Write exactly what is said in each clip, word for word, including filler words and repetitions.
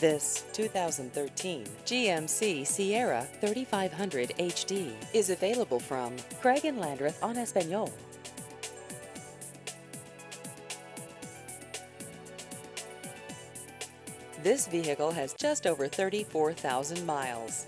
This two thousand thirteen G M C Sierra thirty-five hundred H D is available from Craig and Landreth on Espanol. This vehicle has just over thirty-four thousand miles.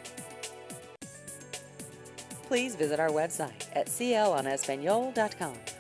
Please visit our website at c l on espanol dot com.